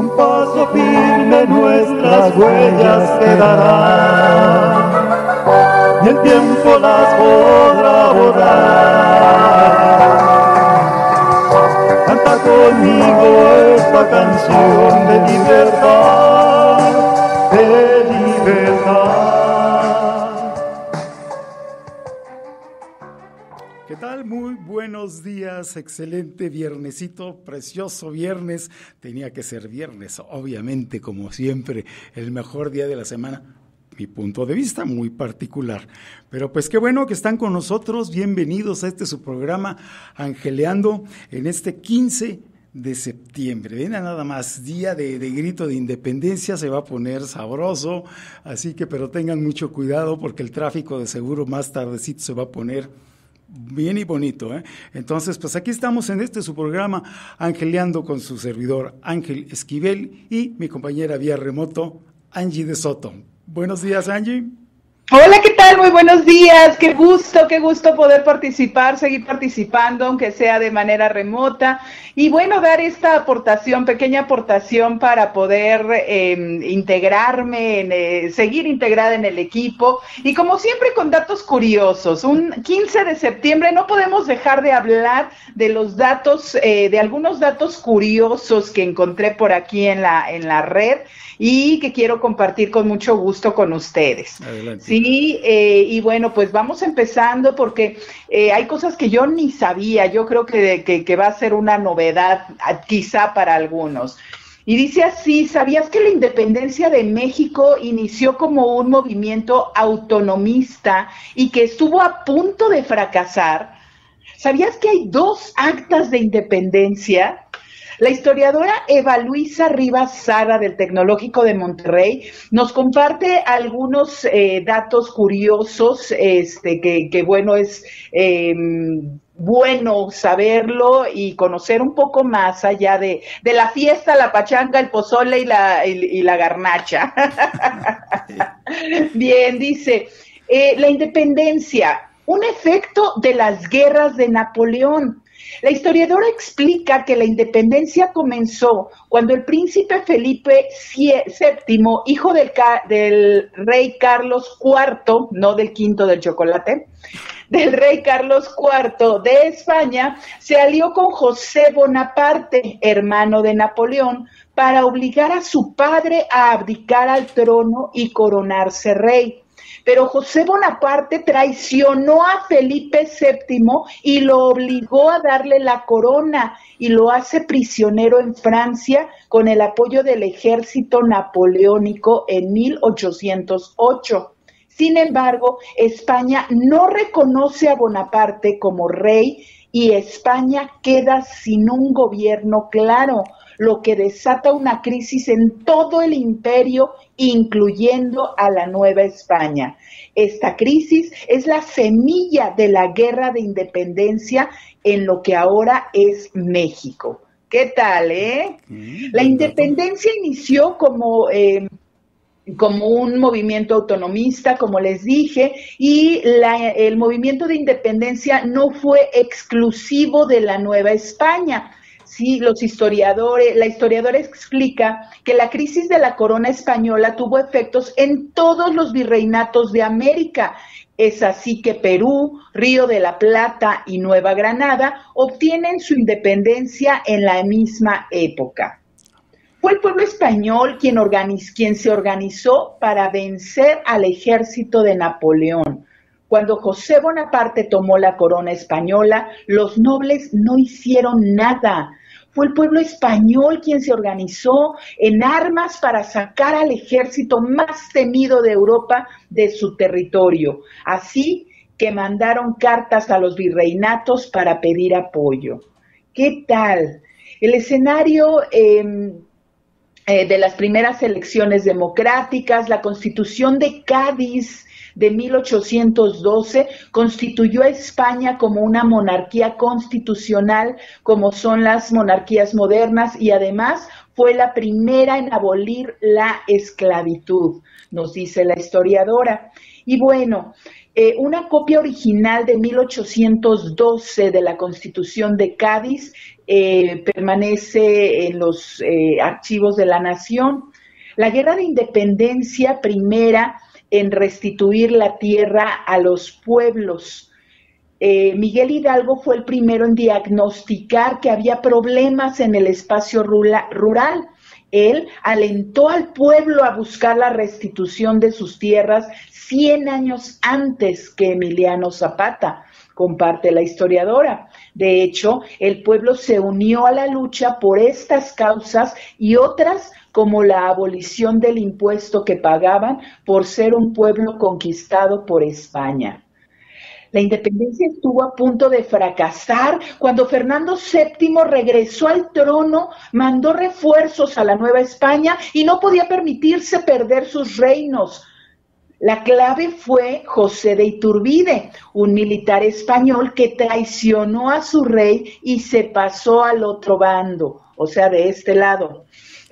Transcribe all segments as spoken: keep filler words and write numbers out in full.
Con paso firme nuestras huellas quedarán, y el tiempo las podrá borrar. Canta conmigo esta canción de libertad, de libertad. ¿Qué tal? Muy buenos días, excelente viernesito, precioso viernes. Tenía que ser viernes, obviamente, como siempre, el mejor día de la semana. Mi punto de vista muy particular, pero pues qué bueno que están con nosotros. Bienvenidos a este su programa Angeleando en este quince de septiembre. Ven a nada más, día de, de grito de independencia, se va a poner sabroso, así que pero tengan mucho cuidado porque el tráfico de seguro más tardecito se va a poner bien y bonito, ¿eh? Entonces, pues aquí estamos en este su programa Angeleando con su servidor Ángel Esquivel y mi compañera vía remoto Angie de Soto. Buenos días, Angie. Hola, ¿qué tal? Muy buenos días. Qué gusto, qué gusto poder participar, seguir participando, aunque sea de manera remota. Y bueno, dar esta aportación, pequeña aportación para poder eh, integrarme, en, eh, seguir integrada en el equipo. Y como siempre, con datos curiosos. Un quince de septiembre no podemos dejar de hablar de los datos, eh, de algunos datos curiosos que encontré por aquí en la, en la red y que quiero compartir con mucho gusto con ustedes. Adelante. Sí, eh, y bueno, pues vamos empezando porque eh, hay cosas que yo ni sabía, yo creo que, que, que va a ser una novedad quizá para algunos. Y dice así: ¿sabías que la independencia de México inició como un movimiento autonomista y que estuvo a punto de fracasar? ¿Sabías que hay dos actas de independencia? La historiadora Eva Luisa Rivas Sara del Tecnológico de Monterrey nos comparte algunos eh, datos curiosos, este, que, que bueno, es eh, bueno saberlo y conocer un poco más allá de, de la fiesta, la pachanga, el pozole y la, y, y la garnacha. Bien, dice, eh, la independencia, un efecto de las guerras de Napoleón. La historiadora explica que la independencia comenzó cuando el príncipe Felipe séptimo, hijo del, del rey Carlos cuarto, no del quinto del chocolate, del rey Carlos cuarto de España, se alió con José Bonaparte, hermano de Napoleón, para obligar a su padre a abdicar al trono y coronarse rey. Pero José Bonaparte traicionó a Felipe séptimo y lo obligó a darle la corona y lo hace prisionero en Francia con el apoyo del ejército napoleónico en mil ochocientos ocho. Sin embargo, España no reconoce a Bonaparte como rey y España queda sin un gobierno claro, lo que desata una crisis en todo el imperio, incluyendo a la Nueva España. Esta crisis es la semilla de la guerra de independencia en lo que ahora es México. ¿Qué tal, eh? Mm, la independencia inició como... Eh, como un movimiento autonomista, como les dije, y la, el movimiento de independencia no fue exclusivo de la Nueva España. Sí, los historiadores, la historiadora explica que la crisis de la corona española tuvo efectos en todos los virreinatos de América. Es así que Perú, Río de la Plata y Nueva Granada obtienen su independencia en la misma época. Fue el pueblo español quien, organiz, quien se organizó para vencer al ejército de Napoleón. Cuando José Bonaparte tomó la corona española, los nobles no hicieron nada. Fue el pueblo español quien se organizó en armas para sacar al ejército más temido de Europa de su territorio. Así que mandaron cartas a los virreinatos para pedir apoyo. ¿Qué tal? El escenario... Eh, Eh, de las primeras elecciones democráticas, la Constitución de Cádiz de mil ochocientos doce constituyó a España como una monarquía constitucional, como son las monarquías modernas, y además fue la primera en abolir la esclavitud, nos dice la historiadora. Y bueno, Eh, una copia original de mil ochocientos doce de la Constitución de Cádiz eh, permanece en los eh, archivos de la Nación. La Guerra de Independencia, primera en restituir la tierra a los pueblos. Eh, Miguel Hidalgo fue el primero en diagnosticar que había problemas en el espacio rula, rural. Él alentó al pueblo a buscar la restitución de sus tierras cien años antes que Emiliano Zapata, comparte la historiadora. De hecho, el pueblo se unió a la lucha por estas causas y otras como la abolición del impuesto que pagaban por ser un pueblo conquistado por España. La independencia estuvo a punto de fracasar cuando Fernando séptimo regresó al trono, mandó refuerzos a la Nueva España y no podía permitirse perder sus reinos. La clave fue José de Iturbide, un militar español que traicionó a su rey y se pasó al otro bando, o sea, de este lado.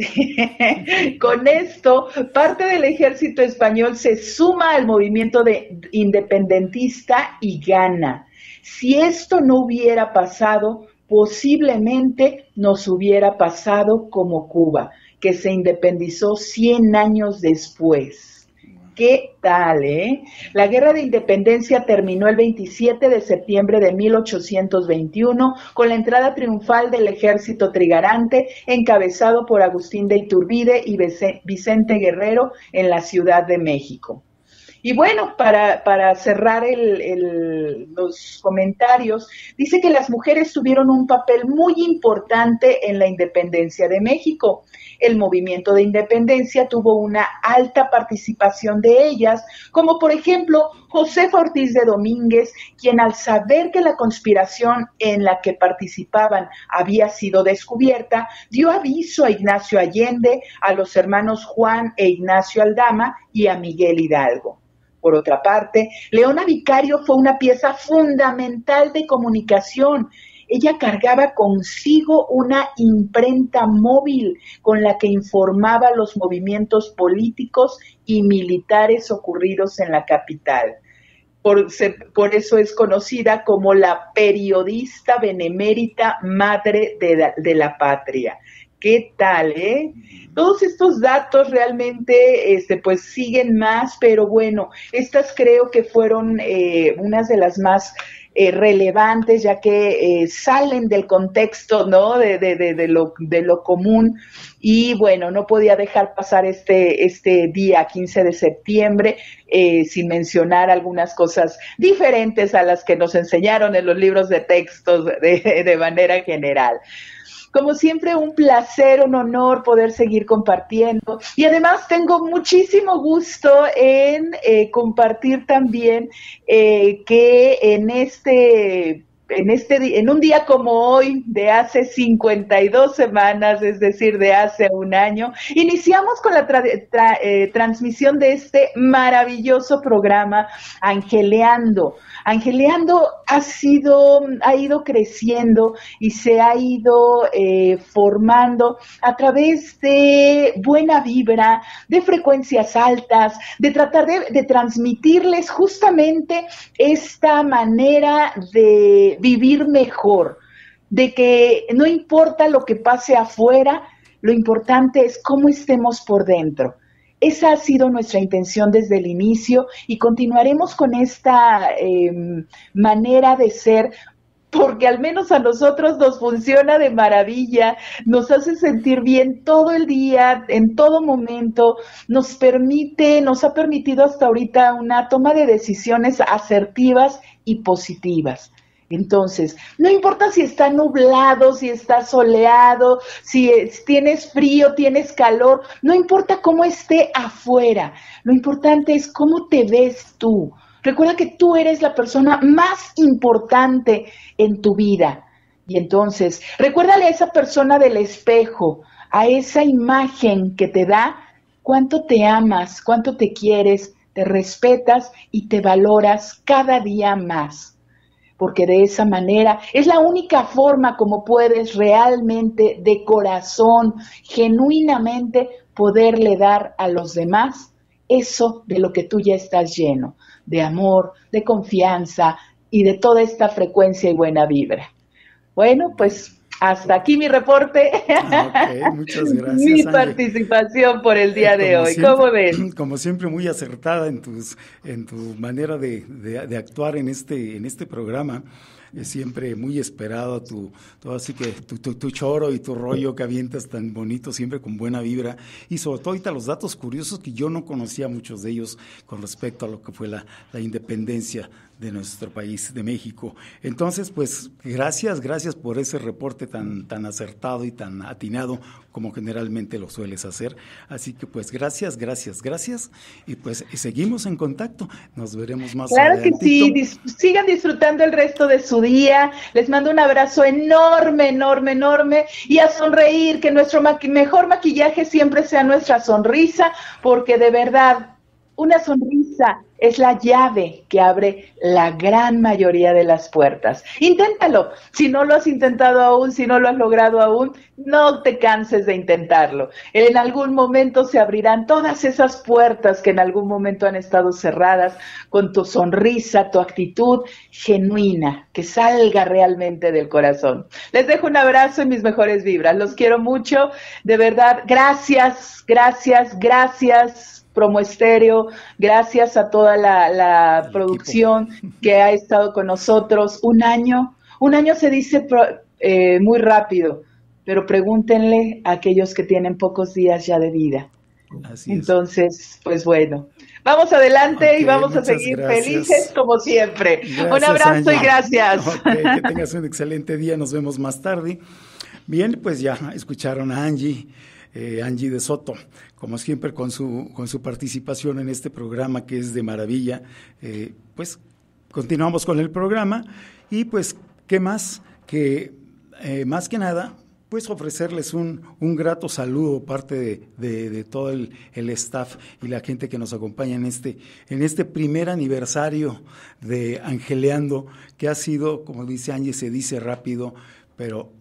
Con esto, parte del ejército español se suma al movimiento de independentista y gana. Si esto no hubiera pasado, posiblemente nos hubiera pasado como Cuba, que se independizó cien años después. ¿Qué tal, eh? La Guerra de Independencia terminó el veintisiete de septiembre de mil ochocientos veintiuno con la entrada triunfal del ejército trigarante encabezado por Agustín de Iturbide y Vicente Guerrero en la Ciudad de México. Y bueno, para, para cerrar el, el, los comentarios, dice que las mujeres tuvieron un papel muy importante en la independencia de México. El movimiento de independencia tuvo una alta participación de ellas, como por ejemplo Josefa Ortiz de Domínguez, quien al saber que la conspiración en la que participaban había sido descubierta, dio aviso a Ignacio Allende, a los hermanos Juan e Ignacio Aldama y a Miguel Hidalgo. Por otra parte, Leona Vicario fue una pieza fundamental de comunicación. Ella cargaba consigo una imprenta móvil con la que informaba los movimientos políticos y militares ocurridos en la capital. Por, se, por eso es conocida como la periodista benemérita madre de la, de la patria. ¿Qué tal, eh? Todos estos datos realmente este, pues siguen más, pero bueno, estas creo que fueron eh, unas de las más eh, relevantes, ya que eh, salen del contexto, ¿no? De, de, de, de, lo, de lo común. Y bueno, no podía dejar pasar este, este día quince de septiembre eh, sin mencionar algunas cosas diferentes a las que nos enseñaron en los libros de textos de, de manera general. Como siempre, un placer, un honor poder seguir compartiendo. Y además tengo muchísimo gusto en eh, compartir también eh, que en este... En, este, en un día como hoy, de hace cincuenta y dos semanas, es decir, de hace un año, iniciamos con la tra tra eh, transmisión de este maravilloso programa Angeleando. Angeleando ha sido, ha ido creciendo y se ha ido eh, formando a través de buena vibra, de frecuencias altas, de tratar de, de transmitirles justamente esta manera de vivir mejor, de que no importa lo que pase afuera, lo importante es cómo estemos por dentro. Esa ha sido nuestra intención desde el inicio y continuaremos con esta eh, manera de ser, porque al menos a nosotros nos funciona de maravilla, nos hace sentir bien todo el día, en todo momento, nos permite, nos ha permitido hasta ahorita una toma de decisiones asertivas y positivas. Entonces, no importa si está nublado, si está soleado, si es, tienes frío, tienes calor, no importa cómo esté afuera, lo importante es cómo te ves tú. Recuerda que tú eres la persona más importante en tu vida. Y entonces, recuérdale a esa persona del espejo, a esa imagen que te da, cuánto te amas, cuánto te quieres, te respetas y te valoras cada día más. Porque de esa manera es la única forma como puedes realmente, de corazón, genuinamente, poderle dar a los demás eso de lo que tú ya estás lleno, de amor, de confianza y de toda esta frecuencia y buena vibra. Bueno, pues hasta aquí mi reporte. Okay, muchas gracias, mi Angie. Participación por el día eh, de hoy. Siempre, ¿Cómo ven? Como siempre, muy acertada en tus, en tu manera de, de, de actuar en este, en este programa. Es siempre muy esperado tu, tu así que tu, tu, tu choro y tu rollo que avientas tan bonito, siempre con buena vibra, y sobre todo ahorita los datos curiosos que yo no conocía muchos de ellos con respecto a lo que fue la, la independencia de nuestro país, de México. Entonces, pues, gracias, gracias por ese reporte tan, tan acertado y tan atinado como generalmente lo sueles hacer. Así que, pues, gracias, gracias, gracias, y pues seguimos en contacto. Nos veremos más adelante. Claro que sí, dis- sigan disfrutando el resto de su día. Les mando un abrazo enorme, enorme, enorme, y a sonreír, que nuestro maqui- mejor maquillaje siempre sea nuestra sonrisa, porque de verdad, una sonrisa es la llave que abre la gran mayoría de las puertas. Inténtalo. Si no lo has intentado aún, si no lo has logrado aún, no te canses de intentarlo. En algún momento se abrirán todas esas puertas que en algún momento han estado cerradas con tu sonrisa, tu actitud genuina, que salga realmente del corazón. Les dejo un abrazo y mis mejores vibras. Los quiero mucho. De verdad, gracias, gracias, gracias. Promo Estéreo, gracias a toda la, la producción equipo que ha estado con nosotros. Un año, un año se dice pro, eh, muy rápido, pero pregúntenle a aquellos que tienen pocos días ya de vida. Así Entonces, es. Pues bueno, vamos adelante okay, y vamos a seguir gracias. Felices como siempre. Gracias, un abrazo Angie. Y gracias. Okay, que tengas un excelente día, nos vemos más tarde. Bien, pues ya escucharon a Angie. Eh, Angie de Soto, como siempre con su con su participación en este programa que es de maravilla. Eh, pues continuamos con el programa y pues qué más que eh, más que nada pues ofrecerles un, un grato saludo parte de, de, de todo el, el staff y la gente que nos acompaña en este en este primer aniversario de Angeleando, que ha sido, como dice Angie, se dice rápido, pero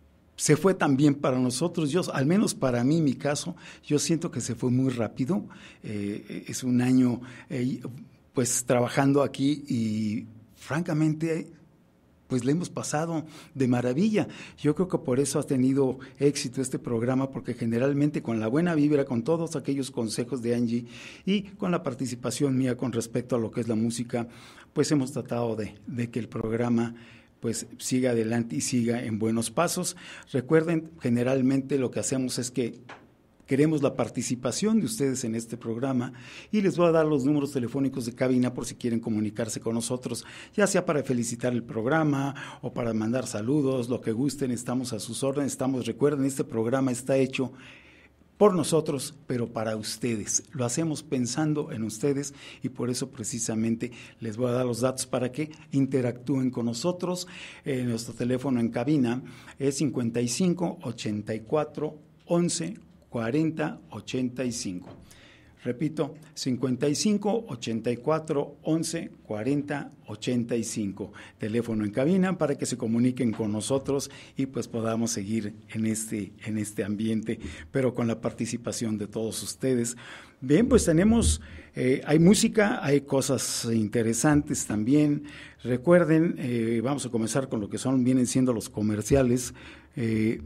se fue también para nosotros. Yo, al menos para mí, mi caso, yo siento que se fue muy rápido. Eh, es un año, eh, pues, trabajando aquí y, francamente, pues, le hemos pasado de maravilla. Yo creo que por eso ha tenido éxito este programa, porque generalmente con la buena vibra, con todos aquellos consejos de Angie y con la participación mía con respecto a lo que es la música, pues, hemos tratado de, de que el programa pues siga adelante y siga en buenos pasos. Recuerden, generalmente lo que hacemos es que queremos la participación de ustedes en este programa y les voy a dar los números telefónicos de cabina por si quieren comunicarse con nosotros, ya sea para felicitar el programa o para mandar saludos, lo que gusten, estamos a sus órdenes. Estamos, recuerden, este programa está hecho por nosotros, pero para ustedes. Lo hacemos pensando en ustedes y por eso precisamente les voy a dar los datos para que interactúen con nosotros. Eh, nuestro teléfono en cabina es cincuenta y cinco, ochenta y cuatro, once, cuarenta, ochenta y cinco. Repito, cincuenta y cinco, ochenta y cuatro, once, cuarenta, ochenta y cinco. Teléfono en cabina para que se comuniquen con nosotros y pues podamos seguir en este, en este ambiente, pero con la participación de todos ustedes. Bien, pues tenemos, eh, hay música, hay cosas interesantes también. Recuerden, eh, vamos a comenzar con lo que son, vienen siendo los comerciales. Eh,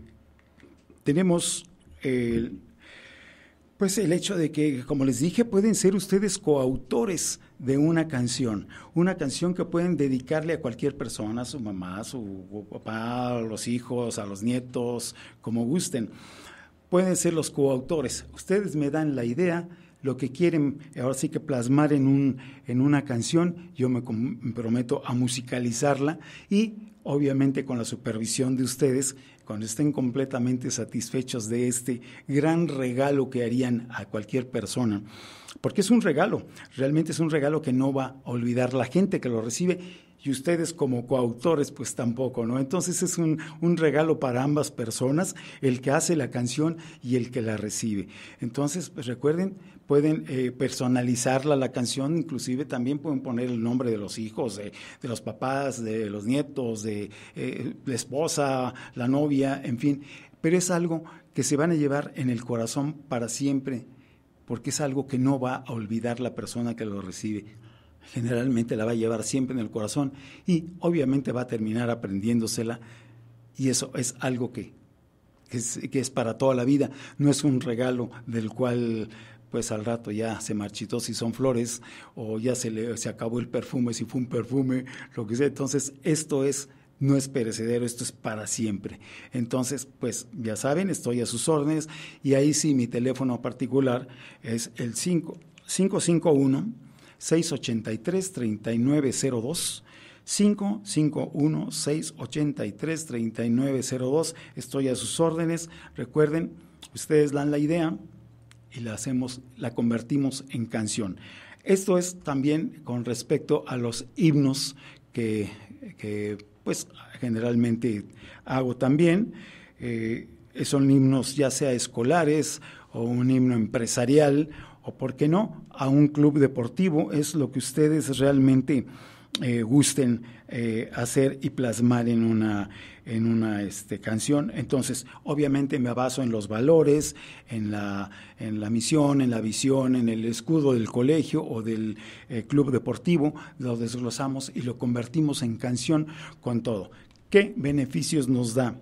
tenemos el... Eh, Pues el hecho de que, como les dije, pueden ser ustedes coautores de una canción, una canción que pueden dedicarle a cualquier persona, a su mamá, a su papá, a los hijos, a los nietos, como gusten. Pueden ser los coautores. Ustedes me dan la idea, lo que quieren, ahora sí que plasmar en, un, en una canción, yo me comprometo a musicalizarla y obviamente con la supervisión de ustedes, cuando estén completamente satisfechos de este gran regalo que harían a cualquier persona, porque es un regalo, realmente es un regalo que no va a olvidar la gente que lo recibe y ustedes como coautores pues tampoco, ¿no? Entonces es un, un regalo para ambas personas, el que hace la canción y el que la recibe. Entonces, pues recuerden, pueden eh, personalizarla la canción, inclusive también pueden poner el nombre de los hijos, de, de los papás, de los nietos, de eh, la esposa, la novia, en fin, pero es algo que se van a llevar en el corazón para siempre, porque es algo que no va a olvidar la persona que lo recibe. Generalmente la va a llevar siempre en el corazón y obviamente va a terminar aprendiéndosela, y eso es algo que, que, es, que es para toda la vida. No es un regalo del cual pues al rato ya se marchitó si son flores, o ya se le se acabó el perfume si fue un perfume, lo que sea. Entonces esto es no es perecedero, esto es para siempre. Entonces, pues ya saben, estoy a sus órdenes, y ahí sí mi teléfono particular es el cinco cinco uno, seis ocho tres, tres nueve cero dos, cinco cinco uno, seis ocho tres, tres nueve cero dos. Estoy a sus órdenes. Recuerden, ustedes dan la idea y la hacemos, la convertimos en canción. Esto es también con respecto a los himnos que, que pues generalmente hago también. Eh, son himnos ya sea escolares o un himno empresarial, o por qué no, a un club deportivo. Es lo que ustedes realmente eh, gusten eh, hacer y plasmar en una, en una este, canción. Entonces, obviamente me baso en los valores, en la, en la misión, en la visión, en el escudo del colegio o del eh, club deportivo. Lo desglosamos y lo convertimos en canción con todo. ¿Qué beneficios nos da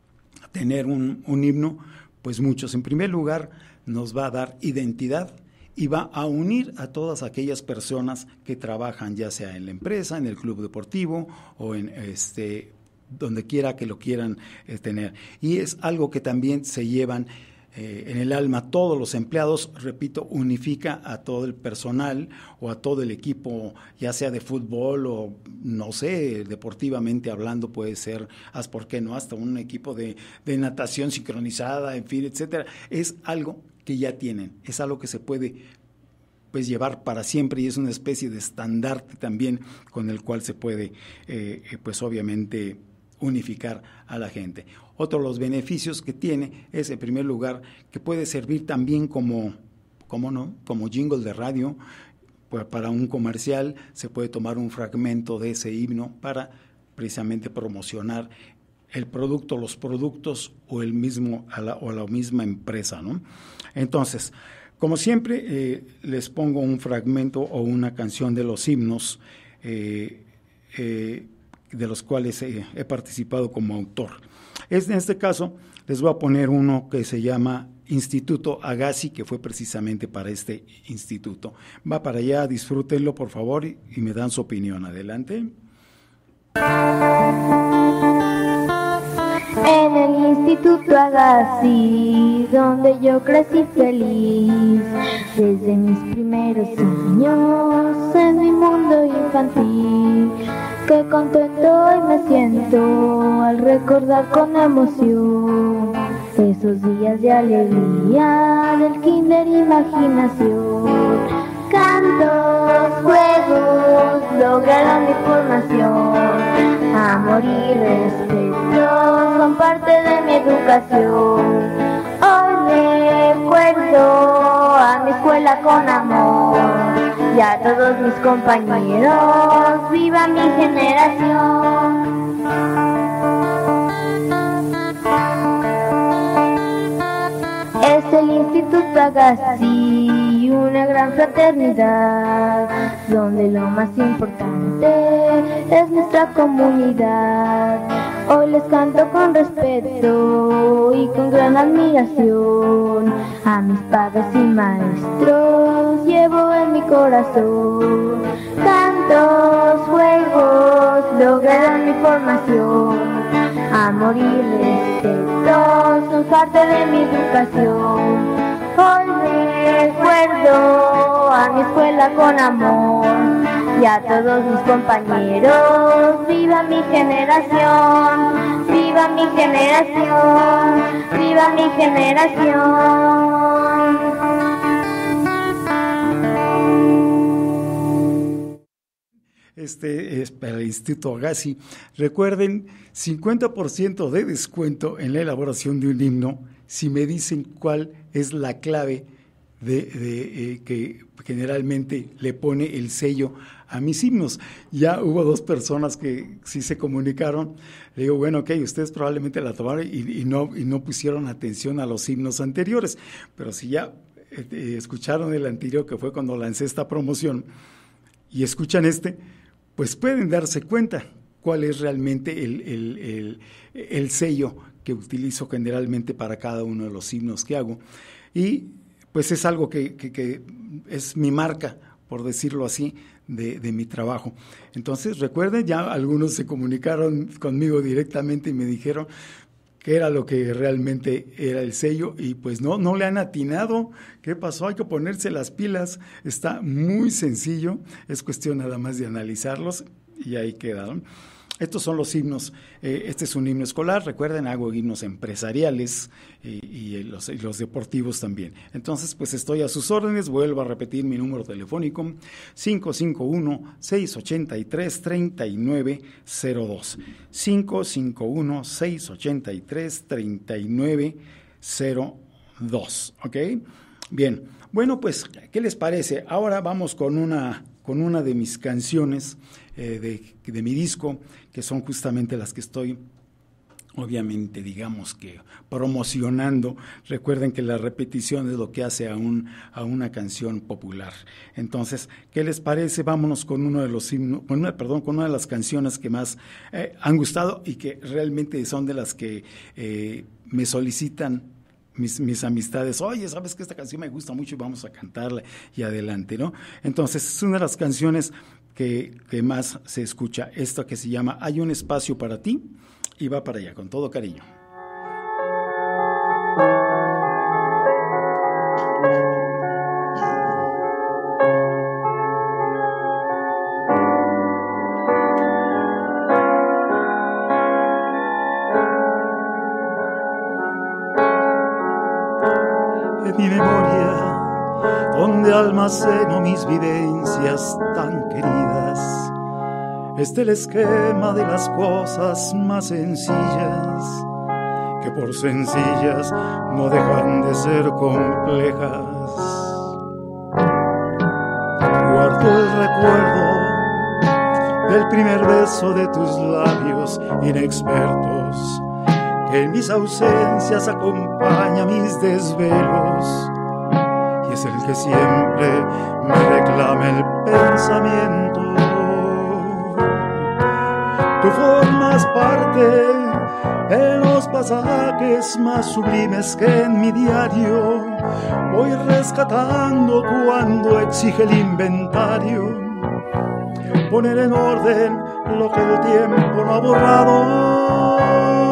tener un, un himno? Pues muchos. En primer lugar, nos va a dar identidad y va a unir a todas aquellas personas que trabajan, ya sea en la empresa, en el club deportivo o en este donde quiera que lo quieran eh, tener. Y es algo que también se llevan eh, en el alma todos los empleados. Repito, unifica a todo el personal o a todo el equipo, ya sea de fútbol o no sé, deportivamente hablando puede ser, hasta por qué no, hasta un equipo de, de natación sincronizada, en fin, etcétera. Es algo que ya tienen, es algo que se puede pues llevar para siempre, y es una especie de estandarte también con el cual se puede eh, pues obviamente unificar a la gente. Otro de los beneficios que tiene es, en primer lugar, que puede servir también como, ¿cómo no?, como jingle de radio. Pues para un comercial se puede tomar un fragmento de ese himno para precisamente promocionar el producto, los productos o el mismo a la, o la misma empresa, ¿no? Entonces, como siempre, eh, les pongo un fragmento o una canción de los himnos eh, eh, de los cuales eh, he participado como autor. Es, en este caso, les voy a poner uno que se llama Instituto Agassi, que fue precisamente para este instituto. Va para allá, disfrútenlo, por favor, y, y me dan su opinión. Adelante. En el Instituto Agassi, donde yo crecí feliz, desde mis primeros años en mi mundo infantil, qué contento hoy me siento al recordar con emoción esos días de alegría del kinder imaginación. Cantos, juegos, lograron mi formación, amor y respeto son parte de mi educación. Hoy recuerdo a mi escuela con amor y a todos mis compañeros, viva mi generación. Es el Instituto Agassi, una gran fraternidad, donde lo más importante es nuestra comunidad. Hoy les canto con respeto y con gran admiración a mis padres y maestros, llevo en mi corazón. Cantos, juegos, lograron mi formación, amor y respeto son parte de mi educación. Hoy recuerdo a mi escuela con amor y a todos mis compañeros, viva mi generación, viva mi generación, viva mi generación. Este es para el Instituto Agassi. Recuerden, cincuenta por ciento de descuento en la elaboración de un himno si me dicen cuál es la clave de, de eh, que generalmente le pone el sello a mis himnos. Ya hubo dos personas que sí se comunicaron. Le digo, bueno, ok, ustedes probablemente la tomaron y, y, no, y no pusieron atención a los himnos anteriores, pero si ya eh, escucharon el anterior, que fue cuando lancé esta promoción, y escuchan este, pues pueden darse cuenta cuál es realmente el, el, el, el sello que utilizo generalmente para cada uno de los himnos que hago. Y pues es algo que, que, que es mi marca, por decirlo así, de, de mi trabajo. Entonces, recuerden, ya algunos se comunicaron conmigo directamente y me dijeron que era lo que realmente era el sello, y pues no, no le han atinado. ¿Qué pasó? Hay que ponerse las pilas. Está muy sencillo, es cuestión nada más de analizarlos y ahí quedaron. Estos son los himnos. Eh, este es un himno escolar. Recuerden, hago himnos empresariales y, y, los, y los deportivos también. Entonces, pues estoy a sus órdenes. Vuelvo a repetir mi número telefónico: cinco cinco uno, seis ocho tres, tres nueve cero dos. cinco cinco uno, seis ocho tres, tres nueve cero dos. ¿Ok? Bien. Bueno, pues, ¿qué les parece? Ahora vamos con una, con una de mis canciones eh, de, de mi disco, que son justamente las que estoy, obviamente, digamos que promocionando. Recuerden que la repetición es lo que hace a, un, a una canción popular. Entonces, ¿qué les parece? Vámonos con uno de los himnos, con una, perdón, con una de las canciones que más eh, han gustado y que realmente son de las que eh, me solicitan Mis, mis amistades. Oye, ¿sabes que esta canción me gusta mucho y vamos a cantarla y adelante, ¿no? Entonces, es una de las canciones que, que más se escucha, esta que se llama Hay un espacio para ti, y va para allá, con todo cariño. Mi memoria, donde almaceno mis vivencias tan queridas, está el esquema de las cosas más sencillas, que por sencillas no dejan de ser complejas. Guardo el recuerdo del primer beso de tus labios inexpertos, que en mis ausencias acompaña mis desvelos, y es el que siempre me reclama el pensamiento. Tú formas parte de los pasajes más sublimes que en mi diario voy rescatando cuando exige el inventario, poner en orden lo que el tiempo no ha borrado.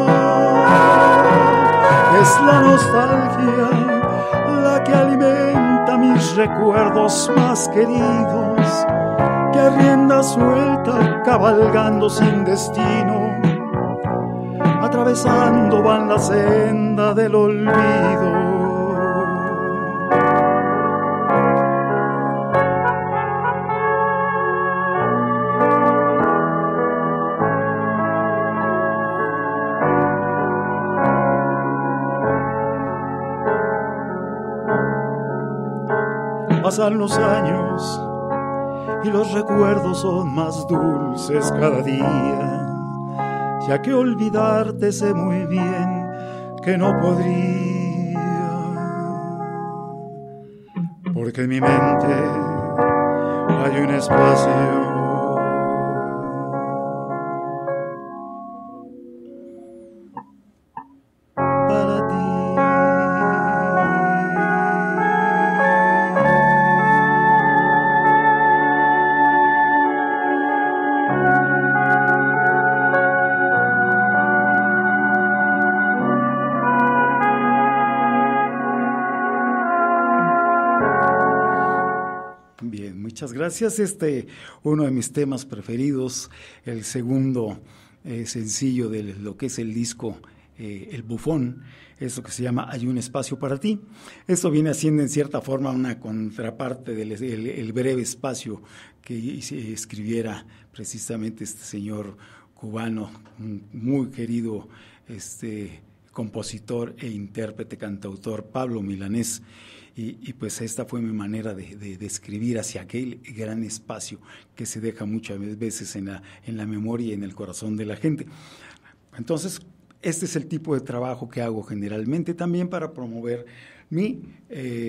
Es la nostalgia la que alimenta mis recuerdos más queridos, que a rienda suelta, cabalgando sin destino, atravesando van la senda del olvido. Pasan los años y los recuerdos son más dulces cada día, ya que olvidarte sé muy bien que no podría, porque en mi mente hay un espacio para ti. Muchas gracias. Este, uno de mis temas preferidos, el segundo eh, sencillo de lo que es el disco eh, El Bufón, es lo que se llama Hay un espacio para ti. Esto viene haciendo en cierta forma una contraparte del el, el breve espacio que se escribiera precisamente este señor cubano, muy querido este compositor e intérprete, cantautor Pablo Milanés. Y, y pues esta fue mi manera de, de, de escribir hacia aquel gran espacio que se deja muchas veces en la, en la memoria y en el corazón de la gente. Entonces, este es el tipo de trabajo que hago generalmente también para promover mi, eh,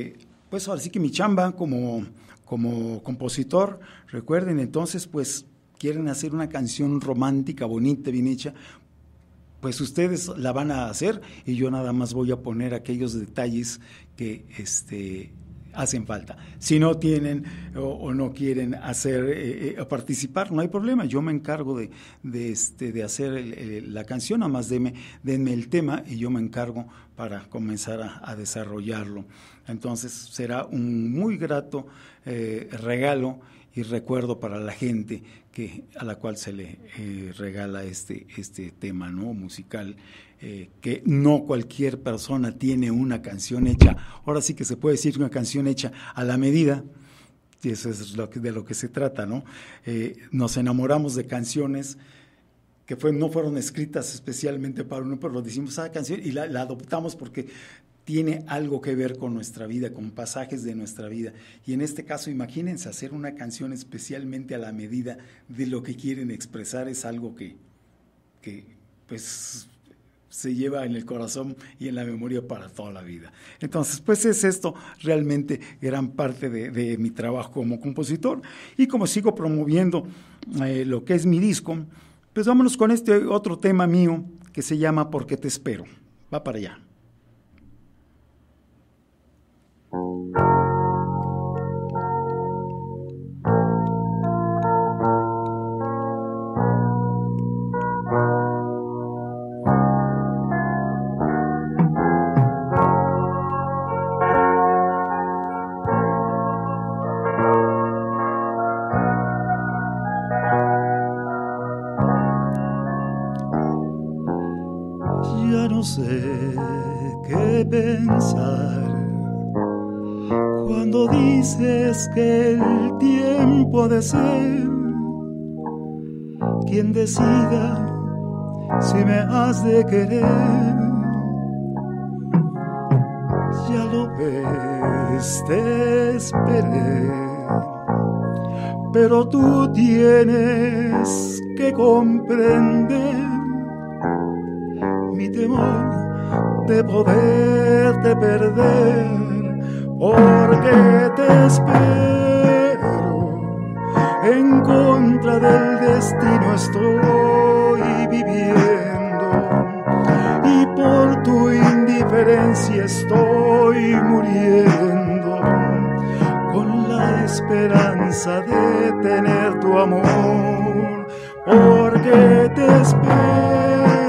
pues ahora sí que mi chamba como, como compositor, recuerden, entonces pues quieren hacer una canción romántica, bonita, bien hecha, pues ustedes la van a hacer y yo nada más voy a poner aquellos detalles que este, hacen falta. Si no tienen o, o no quieren hacer eh, eh, participar, no hay problema, yo me encargo de, de, este, de hacer el, el, la canción, nada más denme, denme el tema y yo me encargo para comenzar a, a desarrollarlo. Entonces será un muy grato eh, regalo y recuerdo para la gente que a la cual se le eh, regala este, este tema, ¿no?, musical, eh, que no cualquier persona tiene una canción hecha, ahora sí que se puede decir una canción hecha a la medida, y eso es lo que, de lo que se trata, ¿no? Eh, nos enamoramos de canciones que fue, no fueron escritas especialmente para uno, pero lo decimos, ah, canción, y la, la adoptamos porque tiene algo que ver con nuestra vida, con pasajes de nuestra vida. Y en este caso, imagínense, hacer una canción especialmente a la medida de lo que quieren expresar es algo que, que pues, se lleva en el corazón y en la memoria para toda la vida. Entonces, pues es esto realmente gran parte de, de mi trabajo como compositor. Y como sigo promoviendo eh, lo que es mi disco, pues vámonos con este otro tema mío que se llama ¿Por qué te espero? Va para allá. Ya no sé qué pensar cuando dices que el tiempo ha de ser quien decida si me has de querer. Ya lo ves, te esperé, pero tú tienes que comprender mi temor de poderte perder, porque te espero, en contra del destino estoy viviendo, y por tu indiferencia estoy muriendo, con la esperanza de tener tu amor, porque te espero,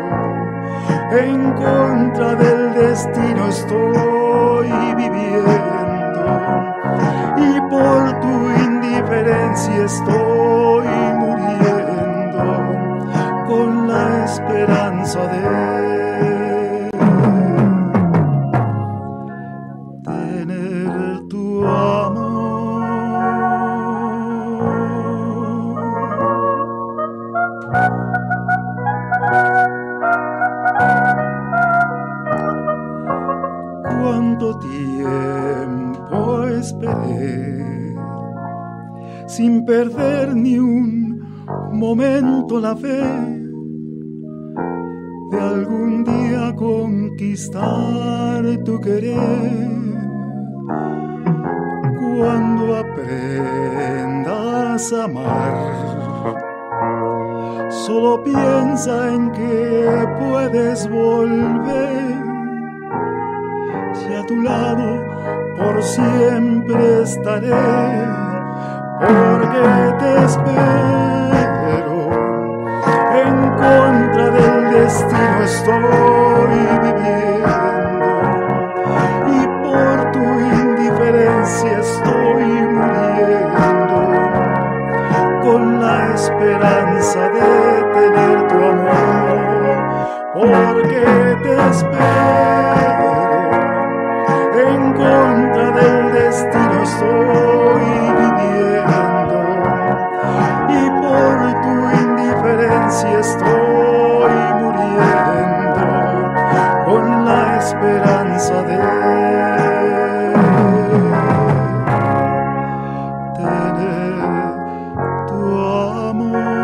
en contra del destino estoy viviendo, y por tu indiferencia estoy muriendo, con la esperanza de tener tu amor. Cuánto tiempo esperé, sin perder ni un momento la fe de algún día conquistar tu querer. Cuando aprendas a amar, solo piensa en que puedes volver, y a tu lado por siempre estaré, porque te espero, en contra del destino estoy viviendo, y por tu indiferencia estoy muriendo, con la esperanza de tener tu amor, porque te espero, en contra del destino estoy viviendo, y por tu indiferencia estoy muriendo, con la esperanza de tener tu amor.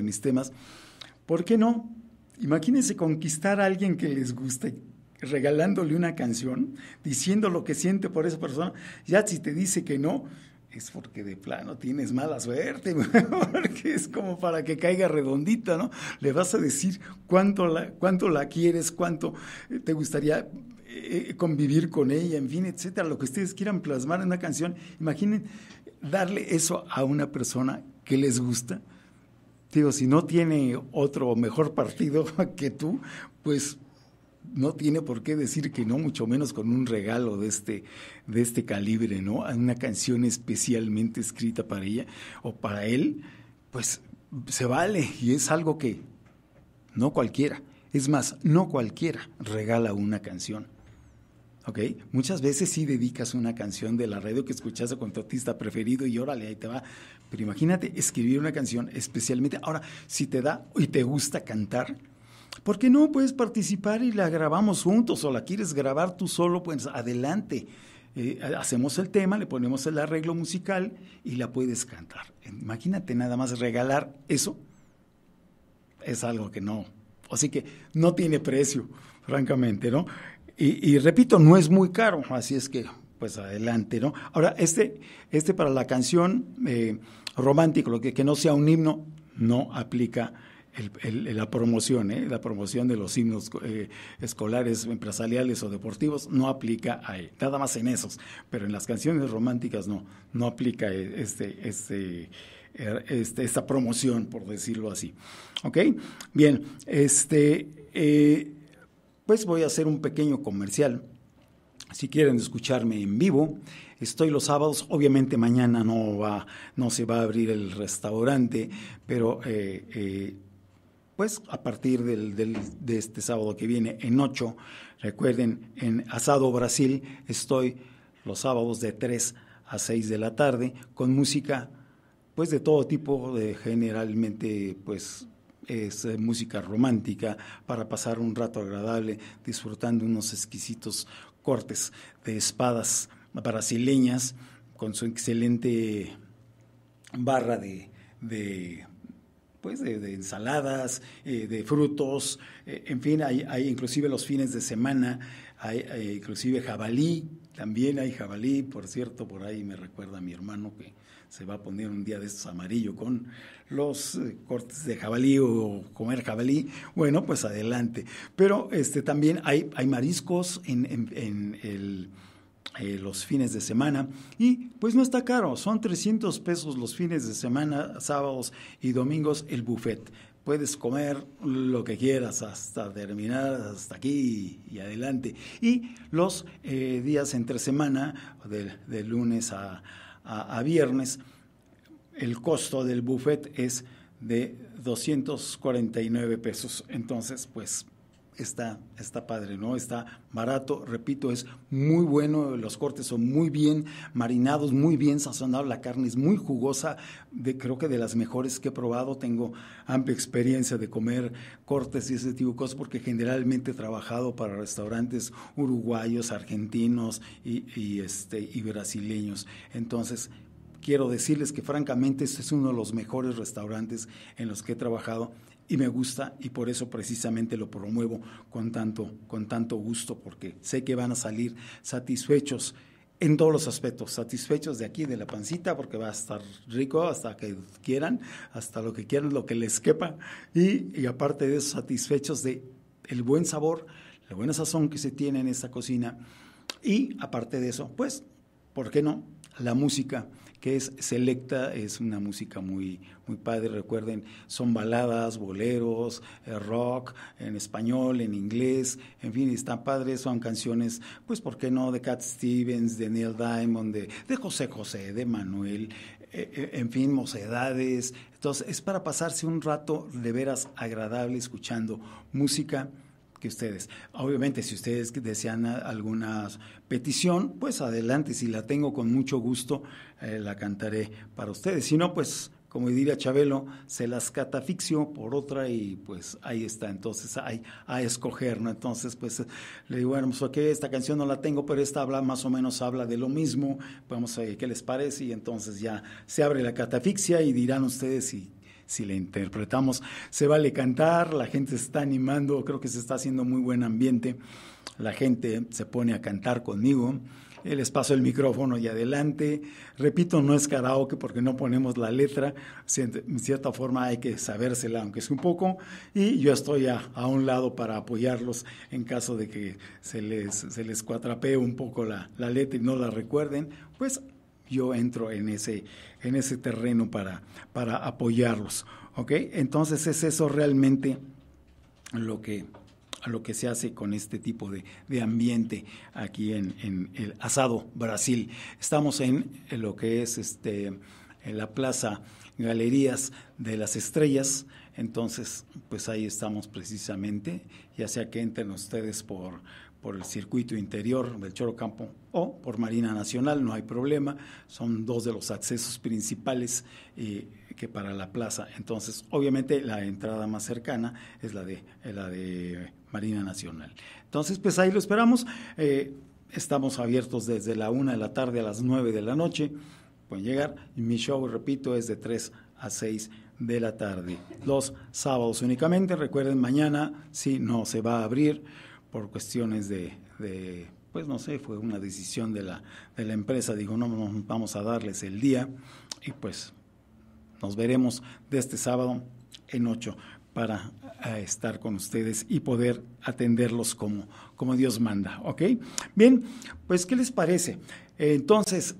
mis temas. ¿Por qué no? Imagínense conquistar a alguien que les guste, regalándole una canción, diciendo lo que siente por esa persona. Ya si te dice que no, es porque de plano tienes mala suerte, porque es como para que caiga redondita, ¿no? Le vas a decir cuánto la, cuánto la quieres, cuánto te gustaría eh, convivir con ella, en fin, etcétera, lo que ustedes quieran plasmar en una canción. Imaginen darle eso a una persona que les gusta. Digo, si no tiene otro mejor partido que tú, pues no tiene por qué decir que no, mucho menos con un regalo de este, de este calibre, ¿no? Una canción especialmente escrita para ella o para él, pues se vale, y es algo que no cualquiera, es más, no cualquiera regala una canción. ¿Ok? Muchas veces sí dedicas una canción de la radio que escuchaste con tu artista preferido y órale, ahí te va. Pero imagínate escribir una canción especialmente. Ahora, si te da y te gusta cantar, ¿por qué no puedes participar y la grabamos juntos? O la quieres grabar tú solo, pues adelante. Eh, hacemos el tema, le ponemos el arreglo musical y la puedes cantar. Imagínate nada más regalar eso. Es algo que no, así que no tiene precio, francamente, ¿no? Y, y repito, no es muy caro, así es que, pues adelante, ¿no? Ahora, este, este para la canción eh, romántico, lo que, que no sea un himno, no aplica el, el, la promoción, ¿eh? La promoción de los himnos eh, escolares, empresariales o deportivos, no aplica ahí, nada más en esos, pero en las canciones románticas no, no aplica este, este, este, esta promoción, por decirlo así. ¿Ok? Bien, este... Eh, pues voy a hacer un pequeño comercial. Si quieren escucharme en vivo, estoy los sábados. Obviamente mañana no va, no se va a abrir el restaurante, pero eh, eh, pues a partir del, del, de este sábado que viene, en ocho, recuerden, en Asado Brasil estoy los sábados de tres a seis de la tarde con música pues de todo tipo, de generalmente pues es eh, música romántica para pasar un rato agradable disfrutando unos exquisitos cortes de espadas brasileñas con su excelente barra de, de pues de, de ensaladas, eh, de frutos, eh, en fin, hay, hay inclusive los fines de semana, hay, hay inclusive jabalí, también hay jabalí, por cierto, por ahí me recuerda a mi hermano que se va a poner un día de estos amarillo con los eh, cortes de jabalí o comer jabalí, bueno, pues adelante. Pero este también hay, hay mariscos en, en, en el, eh, los fines de semana y pues no está caro, son trescientos pesos los fines de semana, sábados y domingos el buffet. Puedes comer lo que quieras hasta terminar, hasta aquí y adelante. Y los eh, días entre semana, de, de lunes a A, a viernes, el costo del buffet es de doscientos cuarenta y nueve pesos. Entonces, pues, está, está padre, ¿no? Está barato, repito, es muy bueno, los cortes son muy bien marinados, muy bien sazonados, la carne es muy jugosa, de, creo que de las mejores que he probado. Tengo amplia experiencia de comer cortes y ese tipo de cosas, porque generalmente he trabajado para restaurantes uruguayos, argentinos y, y, este, y brasileños. Entonces, quiero decirles que francamente este es uno de los mejores restaurantes en los que he trabajado y me gusta, y por eso precisamente lo promuevo con tanto, con tanto gusto, porque sé que van a salir satisfechos en todos los aspectos, satisfechos de aquí, de la pancita, porque va a estar rico hasta que quieran, hasta lo que quieran, lo que les quepa, y, y aparte de eso, satisfechos de el buen sabor, la buena sazón que se tiene en esta cocina, y aparte de eso, pues, ¿por qué no? La música, que es selecta, es una música muy, muy padre. Recuerden, son baladas, boleros, eh, rock, en español, en inglés, en fin, están padres, son canciones, pues, ¿por qué no?, de Cat Stevens, de Neil Diamond, de, de José José, de Manuel, eh, eh, en fin, Mocedades. Entonces, es para pasarse un rato de veras agradable escuchando música que ustedes. Obviamente, si ustedes desean alguna petición, pues adelante, si la tengo con mucho gusto, eh, la cantaré para ustedes. Si no, pues, como diría Chabelo, se las catafixio por otra y pues ahí está. Entonces, hay a escoger, ¿no? Entonces, pues, le digo, bueno, pues, ok, esta canción no la tengo, pero esta habla, más o menos habla de lo mismo, vamos a ver qué les parece, y entonces ya se abre la catafixia y dirán ustedes si si la interpretamos. Se vale cantar, la gente se está animando, creo que se está haciendo muy buen ambiente, la gente se pone a cantar conmigo. Les paso el micrófono y adelante. Repito, no es karaoke porque no ponemos la letra, en cierta forma hay que sabérsela, aunque es un poco, y yo estoy a, a un lado para apoyarlos en caso de que se les, se les cuatrapee un poco la, la letra y no la recuerden, pues yo entro en ese, en ese terreno para, para apoyarlos, ¿ok? Entonces es eso realmente lo que... a lo que se hace con este tipo de, de ambiente aquí en, en el Asado Brasil. Estamos en, en lo que es este, en la Plaza Galerías de las Estrellas, entonces pues ahí estamos precisamente, ya sea que entren ustedes por, por el circuito interior del Chorocampo o por Marina Nacional, no hay problema, son dos de los accesos principales eh, que para la plaza, entonces obviamente la entrada más cercana es la de, la de Marina Nacional. Entonces pues ahí lo esperamos, eh, estamos abiertos desde la una de la tarde a las nueve de la noche, pueden llegar, mi show, repito, es de tres a seis de la tarde, los sábados únicamente, recuerden mañana sí no se va a abrir por cuestiones de, de pues no sé, fue una decisión de la, de la empresa, dijo no, no vamos a darles el día y pues nos veremos de este sábado en ocho para uh, estar con ustedes y poder atenderlos como, como Dios manda, ¿ok? Bien, pues, ¿qué les parece? Eh, entonces,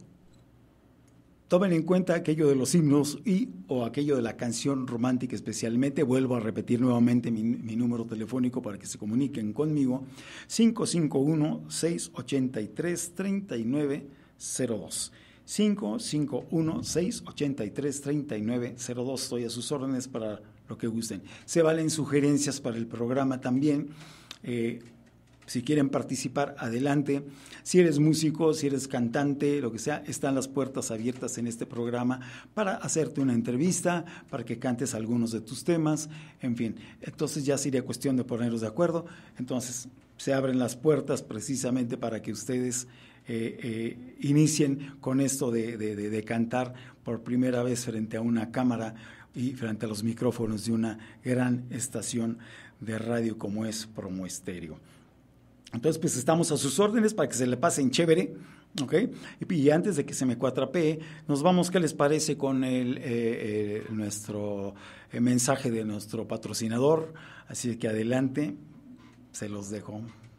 tomen en cuenta aquello de los himnos y o aquello de la canción romántica especialmente. Vuelvo a repetir nuevamente mi, mi número telefónico para que se comuniquen conmigo, cinco cinco uno, seis ocho tres, tres nueve cero dos. cinco cinco uno, seis ocho tres, tres nueve cero dos. Estoy a sus órdenes para lo que gusten. Se valen sugerencias para el programa también. Eh, si quieren participar, adelante. Si eres músico, si eres cantante, lo que sea, están las puertas abiertas en este programa para hacerte una entrevista, para que cantes algunos de tus temas, en fin. Entonces ya sería cuestión de ponernos de acuerdo. Entonces se abren las puertas precisamente para que ustedes Eh, eh, inicien con esto de, de, de, de cantar por primera vez frente a una cámara y frente a los micrófonos de una gran estación de radio como es Promo Estéreo. Entonces, pues estamos a sus órdenes para que se le pasen chévere, ¿ok? Y, y antes de que se me cuatrapee, nos vamos, ¿qué les parece con el, eh, eh, nuestro eh, mensaje de nuestro patrocinador? Así que adelante, se los dejo.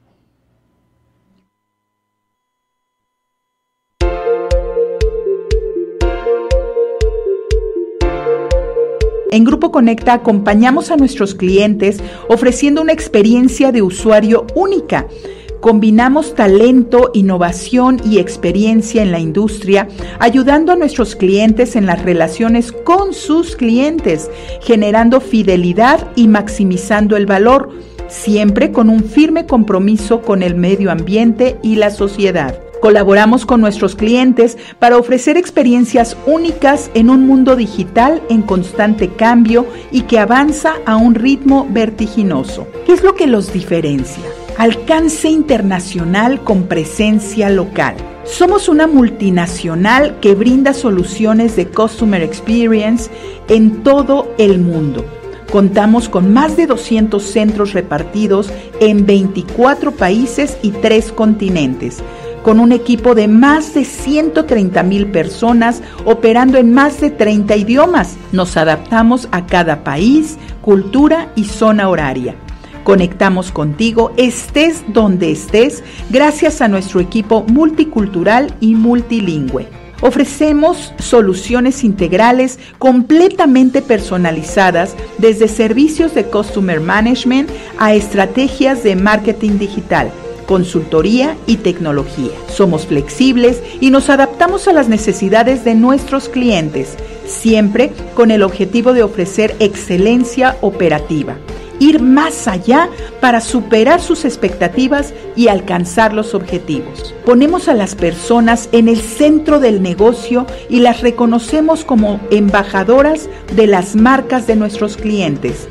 En Grupo Conecta acompañamos a nuestros clientes ofreciendo una experiencia de usuario única. Combinamos talento, innovación y experiencia en la industria, ayudando a nuestros clientes en las relaciones con sus clientes, generando fidelidad y maximizando el valor, siempre con un firme compromiso con el medio ambiente y la sociedad. Colaboramos con nuestros clientes para ofrecer experiencias únicas en un mundo digital en constante cambio y que avanza a un ritmo vertiginoso. ¿Qué es lo que los diferencia? Alcance internacional con presencia local. Somos una multinacional que brinda soluciones de Customer Experience en todo el mundo. Contamos con más de doscientos centros repartidos en veinticuatro países y tres continentes, con un equipo de más de ciento treinta mil personas operando en más de treinta idiomas. Nos adaptamos a cada país, cultura y zona horaria. Conectamos contigo, estés donde estés, gracias a nuestro equipo multicultural y multilingüe. Ofrecemos soluciones integrales completamente personalizadas, desde servicios de Customer Management a estrategias de marketing digital, consultoría y tecnología. Somos flexibles y nos adaptamos a las necesidades de nuestros clientes, siempre con el objetivo de ofrecer excelencia operativa, ir más allá para superar sus expectativas y alcanzar los objetivos. Ponemos a las personas en el centro del negocio y las reconocemos como embajadoras de las marcas de nuestros clientes.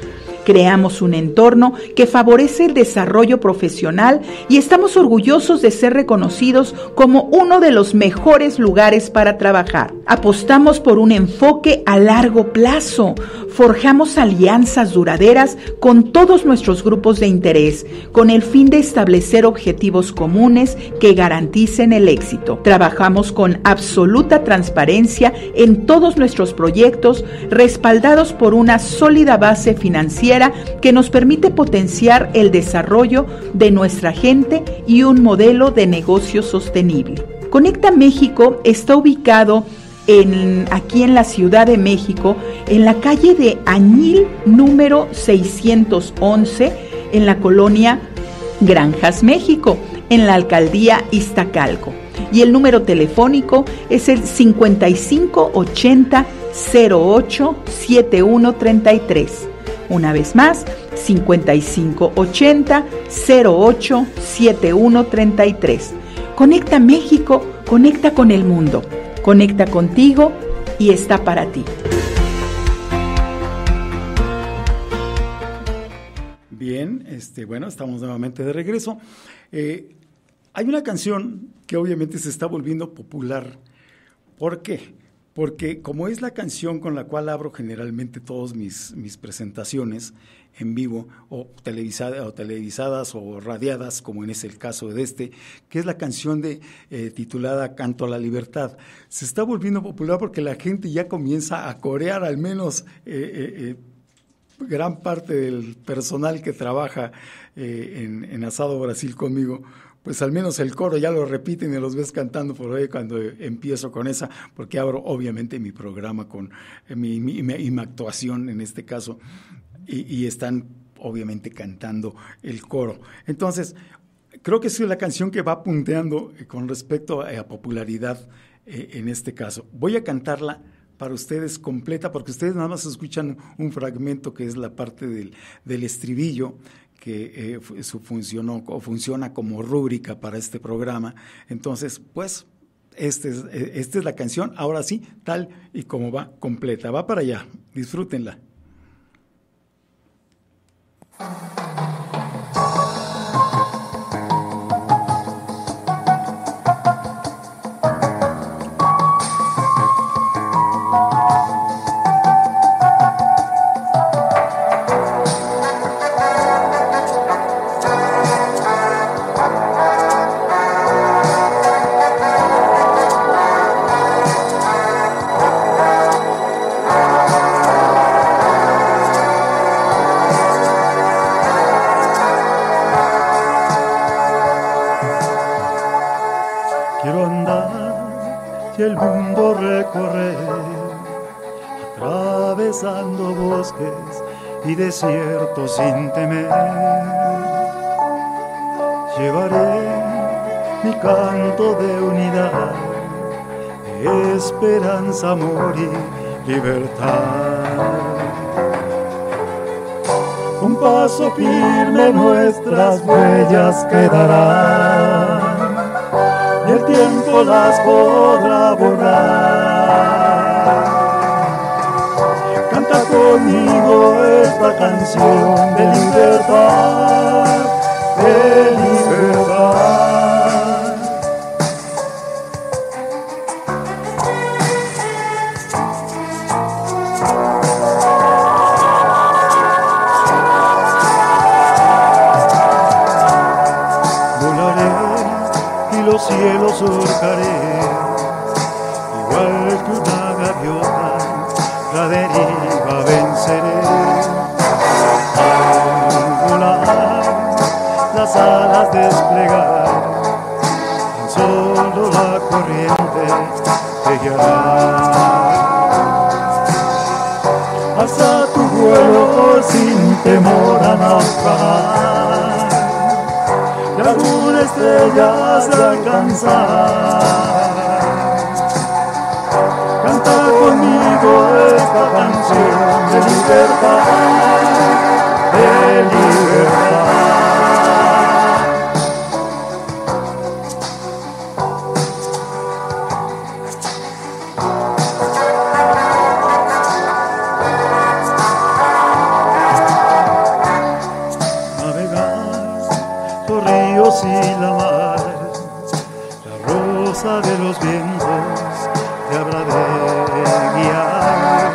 Creamos un entorno que favorece el desarrollo profesional y estamos orgullosos de ser reconocidos como uno de los mejores lugares para trabajar. Apostamos por un enfoque a largo plazo. Forjamos alianzas duraderas con todos nuestros grupos de interés, con el fin de establecer objetivos comunes que garanticen el éxito. Trabajamos con absoluta transparencia en todos nuestros proyectos, respaldados por una sólida base financiera que nos permite potenciar el desarrollo de nuestra gente y un modelo de negocio sostenible. Conecta México está ubicado en, aquí en la Ciudad de México, en la calle de Añil número seiscientos once, en la colonia Granjas, México, en la alcaldía Iztacalco. Y el número telefónico es el cincuenta y cinco ochenta cero ocho setenta y uno treinta y tres. Una vez más, cincuenta y cinco ochenta cero ocho setenta y uno treinta y tres. Conecta México, conecta con el mundo, conecta contigo y está para ti. Bien, este, bueno, estamos nuevamente de regreso. Eh, hay una canción que obviamente se está volviendo popular. ¿Por qué? Porque como es la canción con la cual abro generalmente todas mis, mis presentaciones en vivo o, televisada, o televisadas o radiadas, como en ese el caso de este, que es la canción de eh, titulada Canto a la Libertad. Se está volviendo popular porque la gente ya comienza a corear, al menos eh, eh, eh, gran parte del personal que trabaja eh, en, en Asado Brasil conmigo, pues al menos el coro ya lo repiten y los ves cantando por ahí cuando empiezo con esa, porque abro obviamente mi programa con eh, mi, mi, mi, mi actuación en este caso, y, y están obviamente cantando el coro. Entonces, creo que es la canción que va punteando eh, con respecto a, a popularidad eh, en este caso. Voy a cantarla para ustedes completa, porque ustedes nada más escuchan un fragmento que es la parte del, del estribillo, que eh, eso funcionó o funciona como rúbrica para este programa. Entonces, pues, este es, esta es la canción, ahora sí, tal y como va completa. Va para allá, disfrútenla. El mundo recorrer, atravesando bosques y desiertos sin temer. Llevaré mi canto de unidad, de esperanza, amor y libertad. Un paso firme nuestras huellas quedarán, y el tiempo las podrá borrar. Canta conmigo esta canción de libertad, de libertad. Los cielos surcaré, igual que una gaviota, la deriva venceré. Al volar, las alas desplegar, tan solo la corriente te guiará. Alza tu vuelo sin temor a naufragar, y alguna estrella has de alcanzar. Canta conmigo esta canción de libertad, de libertad. los ríos y la mar, la rosa de los vientos te habrá de guiar.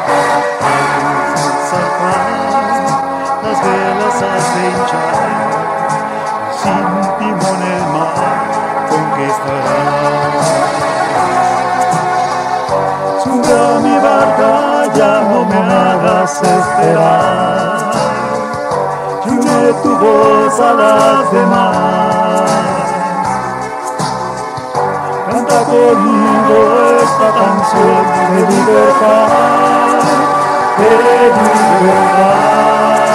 Al zarpar, las velas has de hinchar, y sin timón el mar conquistará. Sube a mi barca, ya no me hagas esperar, y une tu voz a las demás. Canta conmigo esta canción de libertad, de libertad.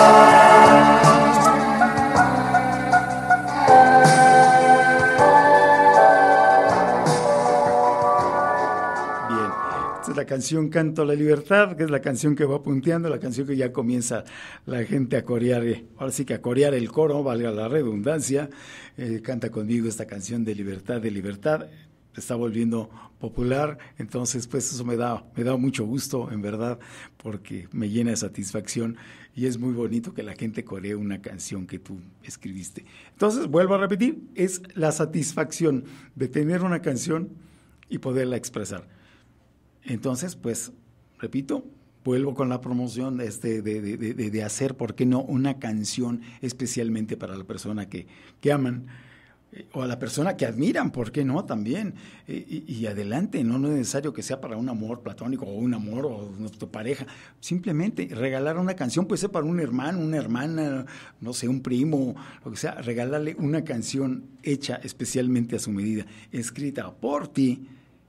La canción Canto a la Libertad, que es la canción que va punteando, la canción que ya comienza la gente a corear, ahora sí que a corear el coro, valga la redundancia. Eh, canta conmigo esta canción de libertad, de libertad, se está volviendo popular, entonces pues eso me da, me da mucho gusto, en verdad, porque me llena de satisfacción y es muy bonito que la gente coree una canción que tú escribiste. Entonces, vuelvo a repetir, es la satisfacción de tener una canción y poderla expresar. Entonces, pues, repito, vuelvo con la promoción este, de, de, de, de hacer, ¿por qué no?, una canción especialmente para la persona que, que aman, eh, o a la persona que admiran, ¿por qué no?, también. Eh, y, y adelante, no, no es necesario que sea para un amor platónico o un amor o tu pareja. Simplemente regalar una canción, puede ser para un hermano, una hermana, no sé, un primo, lo que sea. Regalarle una canción hecha especialmente a su medida, escrita por ti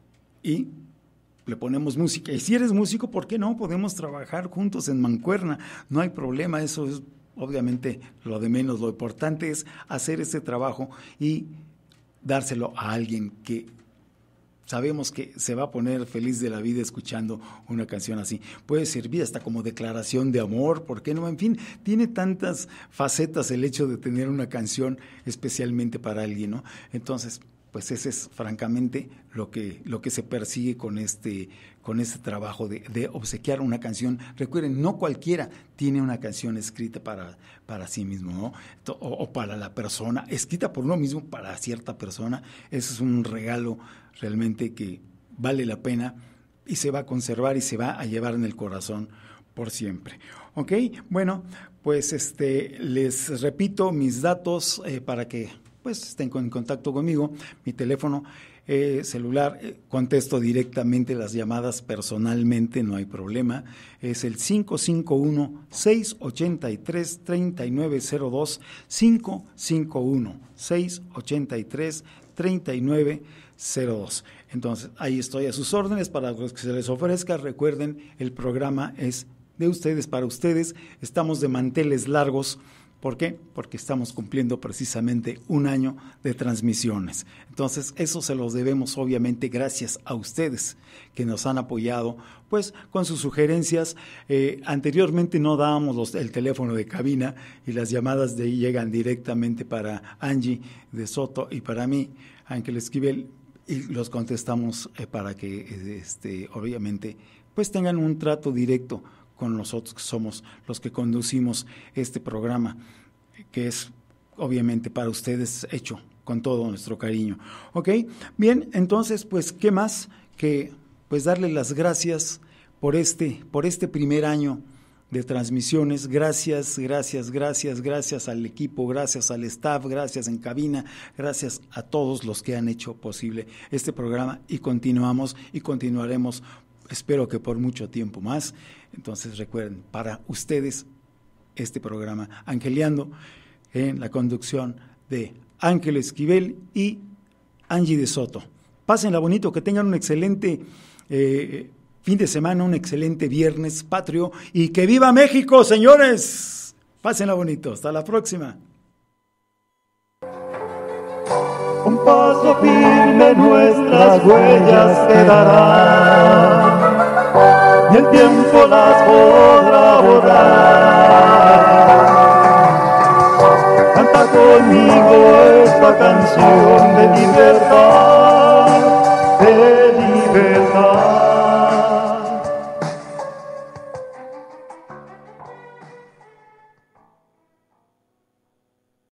y le ponemos música. Y si eres músico, ¿por qué no? Podemos trabajar juntos en mancuerna, no hay problema, eso es obviamente lo de menos. Lo importante es hacer este trabajo y dárselo a alguien que sabemos que se va a poner feliz de la vida escuchando una canción así. Puede servir hasta como declaración de amor, ¿por qué no? En fin, tiene tantas facetas el hecho de tener una canción especialmente para alguien, ¿no? Entonces, pues ese es francamente lo que, lo que se persigue con este, con este trabajo de, de obsequiar una canción. Recuerden, no cualquiera tiene una canción escrita para, para sí mismo, ¿no? O, o para la persona, escrita por uno mismo para cierta persona. Ese es un regalo realmente que vale la pena y se va a conservar y se va a llevar en el corazón por siempre. ¿Ok? Bueno, pues este les repito mis datos eh, para que pues estén en contacto conmigo. Mi teléfono eh, celular, eh, contesto directamente las llamadas personalmente, no hay problema. Es el cinco cinco uno, seis ocho tres, tres nueve cero dos, cinco cinco uno, seis ocho tres, tres nueve cero dos. Entonces, ahí estoy a sus órdenes para los que se les ofrezca. Recuerden, el programa es de ustedes, para ustedes. Estamos de manteles largos. ¿Por qué? Porque estamos cumpliendo precisamente un año de transmisiones. Entonces, eso se los debemos obviamente gracias a ustedes que nos han apoyado, pues con sus sugerencias. Eh, anteriormente no dábamos los, el teléfono de cabina y las llamadas de ahí llegan directamente para Angie de Soto y para mí, Ángel Esquivel, y los contestamos eh, para que este, obviamente pues tengan un trato directo con nosotros que somos los que conducimos este programa, que es obviamente para ustedes hecho con todo nuestro cariño. ¿Ok? Bien, entonces, pues, ¿qué más que pues darle las gracias por este, por este primer año de transmisiones? Gracias, gracias, gracias, gracias al equipo, gracias al staff, gracias en cabina, gracias a todos los que han hecho posible este programa y continuamos y continuaremos, espero que por mucho tiempo más. Entonces recuerden, para ustedes este programa, Angeliando, en la conducción de Ángel Esquivel y Angie de Soto. Pásenla bonito, que tengan un excelente eh, fin de semana, un excelente viernes patrio y que viva México, señores. Pásenla bonito, hasta la próxima. Un paso firme nuestras huellas quedarán y el tiempo las podrá borrar. Canta conmigo esta canción de libertad.